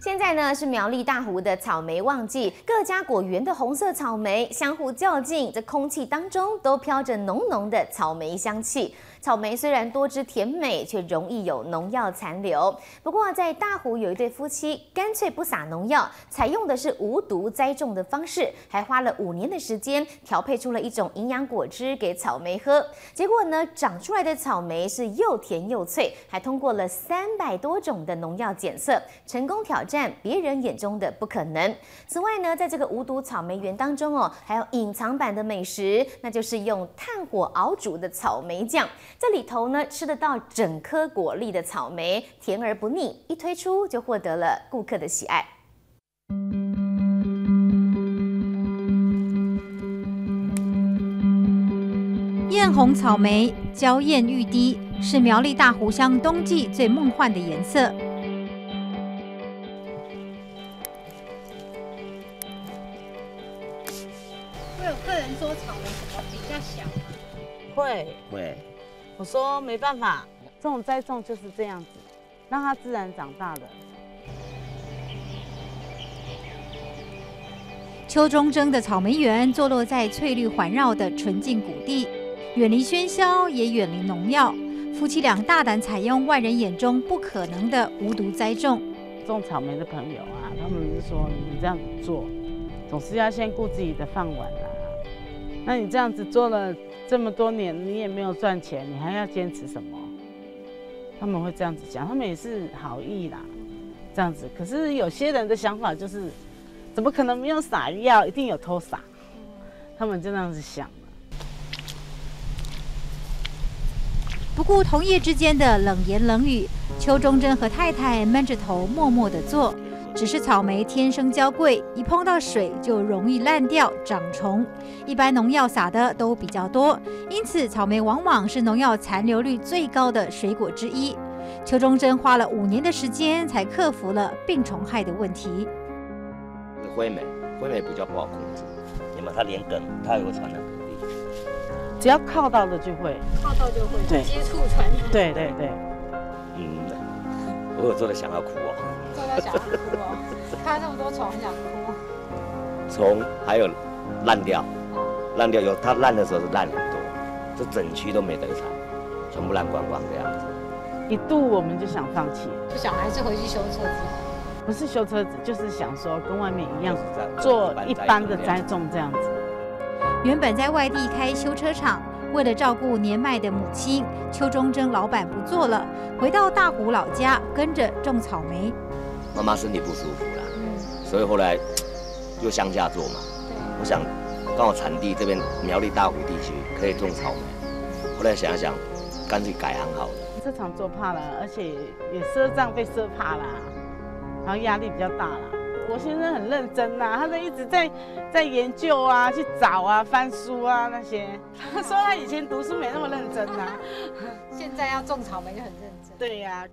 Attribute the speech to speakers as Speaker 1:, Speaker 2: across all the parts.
Speaker 1: 现在呢是苗栗大湖的草莓旺季，各家果园的红色草莓相互较劲，这空气当中都飘着浓浓的草莓香气。草莓虽然多汁甜美，却容易有农药残留。不过在大湖有一对夫妻，干脆不撒农药，采用的是无毒栽种的方式，还花了5年的时间调配出了一种营养果汁给草莓喝。结果呢，长出来的草莓是又甜又脆，还通过了300多种的农药检测，成功挑战别人眼中的不可能。此外呢，在这个无毒草莓园当中还有隐藏版的美食，那就是用炭火熬煮的草莓酱。这里头呢吃得到整颗果粒的草莓，甜而不腻，一推出就获得了顾客的喜爱。
Speaker 2: 艳红草莓娇艳欲滴，是苗栗大湖乡冬季最梦幻的颜色。
Speaker 3: 会有客人说草莓什么比较小吗？
Speaker 4: 会，我说没办法，这种栽种就是这样子，让它自然长大的。
Speaker 2: 邱忠贞的草莓园坐落在翠绿环绕的纯净谷地，远离喧嚣，也远离农药。夫妻俩大胆采用外人眼中不可能的无毒栽种。
Speaker 4: 种草莓的朋友啊，他们是说你这样子做，总是要先顾自己的饭碗啊。那你这样子做了这么多年，你也没有赚钱，你还要坚持什么？他们会这样子讲，他们也是好意啦，这样子。可是有些人的想法就是，怎么可能没有撒药，一定有偷撒？他们就这样子想了。
Speaker 2: 不顾同业之间的冷言冷语，邱忠贞和太太闷着头默默地做。只是草莓天生娇贵，一碰到水就容易烂掉、长虫。一般农药撒的都比较多，因此草莓往往是农药残留率最高的水果之一。邱忠贞花了5年的时间才克服了病虫害的问题。
Speaker 5: 灰霉比较不好控制，你们它连梗，它也会传染给地。
Speaker 4: 只要靠到的就会，
Speaker 3: 靠到就会，
Speaker 4: 对，
Speaker 3: 接触传染。
Speaker 4: 对。
Speaker 5: 我有做的想要哭哦。
Speaker 3: 做到想要哭哦，看到那么多虫，很想哭。
Speaker 5: 虫还有烂掉有它烂的时候是烂很多，这整区都没得采，全部烂光光这样子。
Speaker 4: 一度我们就想放弃，
Speaker 3: 就想还是回去修车子。
Speaker 4: 不是修车子，就是想说跟外面一样做一般的栽种这样子。
Speaker 2: 原本在外地开修车厂，为了照顾年迈的母亲，邱忠贞老板不做了，回到大湖老家跟着种草莓。
Speaker 5: 妈妈身体不舒服啦，所以后来就乡下做嘛。我想刚好产地这边苗栗大湖地区可以种草莓，后来想一想，干脆改行好了。
Speaker 4: 这场做怕了，而且也赊账被赊怕啦，然后压力比较大啦。我先生很认真啦，他都一直在研究啊，去找啊，翻书啊那些。他说他以前读书没那么认真啊，
Speaker 3: 现在要种草莓就很认真。
Speaker 4: 对呀。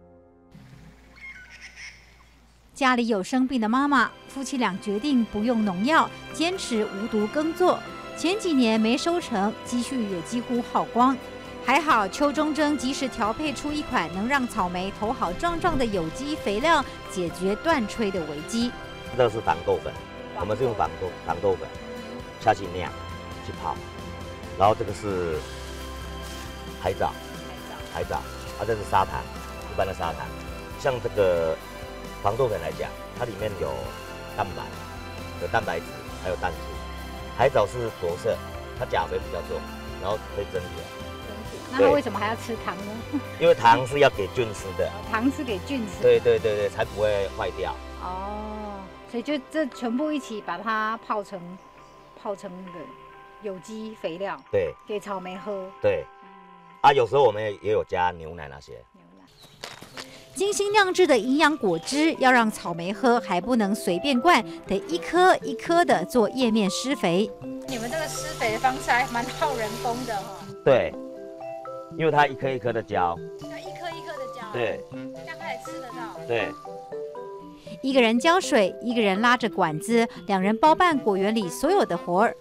Speaker 2: 家里有生病的妈妈，夫妻俩决定不用农药，坚持无毒耕作。前几年没收成，积蓄也几乎耗光。还好邱忠贞及时调配出一款能让草莓头好壮壮的有机肥料，解决断炊的危机。
Speaker 5: 这个是黄豆粉，我们是用黄豆粉下去酿去泡，然后这个是海藻，这是砂糖，一般的砂糖。像这个黄豆粉来讲，它里面有蛋白，有蛋白质，还有氮素。海藻是着色，它钾肥比较重，然后可以增甜。
Speaker 3: 那他为什么还要吃糖呢？
Speaker 5: 因为糖是要给菌吃的，
Speaker 3: 糖是给菌吃。
Speaker 5: 对，才不会坏掉。
Speaker 3: 哦，所以就这全部一起把它泡成那个有机肥料，
Speaker 5: 对，
Speaker 3: 给草莓喝。
Speaker 5: 对，有时候我们也有加牛奶那些。
Speaker 2: 精心酿制的营养果汁要让草莓喝，还不能随便灌，得一颗一颗的做叶面施肥。
Speaker 3: 你们这个施肥的方式还蛮耗人工的哈。
Speaker 5: 对，因为它一颗一颗的浇。
Speaker 3: 要一颗一颗的浇。
Speaker 5: 对。
Speaker 3: 这样它也吃得到。
Speaker 5: 对。
Speaker 2: 一个人浇水，一个人拉着管子，两人包办果园里所有的活儿。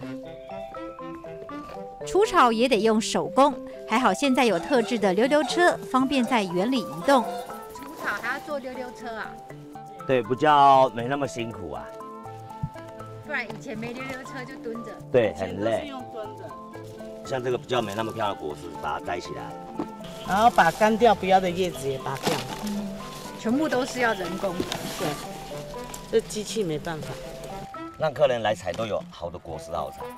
Speaker 2: 除草也得用手工，还好现在有特制的溜溜车，方便在园里移动。
Speaker 3: 除草还要坐溜溜车啊？
Speaker 5: 对，比较没那么辛苦啊。
Speaker 3: 不然以前没溜溜车就蹲着。
Speaker 5: 对，很累。
Speaker 4: 是用蹲的。
Speaker 5: 像这个比较没那么漂亮的果实，把它摘起来，
Speaker 4: 然后把干掉不要的叶子也拔掉。
Speaker 3: 全部都是要人工的。
Speaker 4: 对，这机器没办法。
Speaker 5: 让客人来采都有好的果实好采。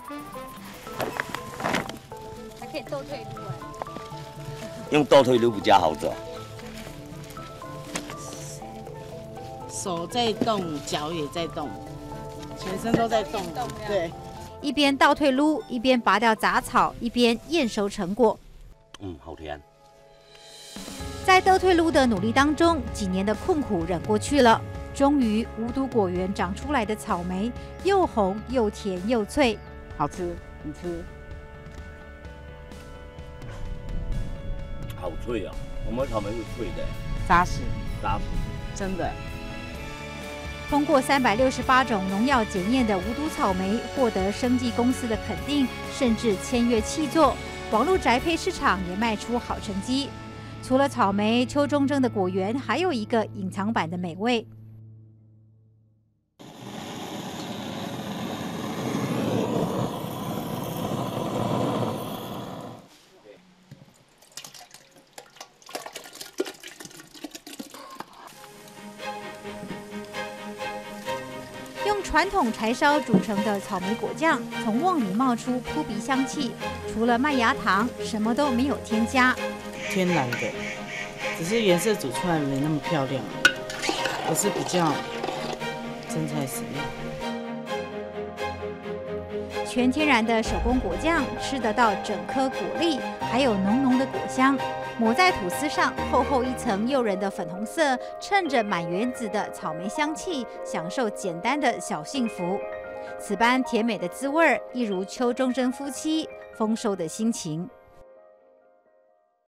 Speaker 3: 还可以倒退路啊。
Speaker 5: 用倒退路比较好走。
Speaker 4: 手在动，脚也在动，全身都在动。对。
Speaker 2: 一边倒退撸，一边拔掉杂草，一边验收成果。
Speaker 5: 好甜。
Speaker 2: 在倒退撸的努力当中，几年的困苦忍过去了，终于无毒果园长出来的草莓又红又甜又脆，
Speaker 4: 好吃，你吃。
Speaker 5: 好脆啊！我们草莓是脆的，
Speaker 4: 扎实，
Speaker 5: 扎实，
Speaker 4: 真的。
Speaker 2: 通过368种农药检验的无毒草莓，获得生技公司的肯定，甚至签约契作。网络宅配市场也卖出好成绩。除了草莓，邱忠贞的果园还有一个隐藏版的美味。用传统柴烧煮成的草莓果酱，从瓮里冒出扑鼻香气。除了麦芽糖，什么都没有添加，
Speaker 4: 天然的，只是颜色煮出来没那么漂亮，可是比较真材实料。
Speaker 2: 全天然的手工果酱，吃得到整颗果粒，还有浓浓的果香。抹在吐司上，厚厚一层诱人的粉红色，衬着满园子的草莓香气，享受简单的小幸福。此般甜美的滋味，一如邱忠贞夫妻丰收的心情。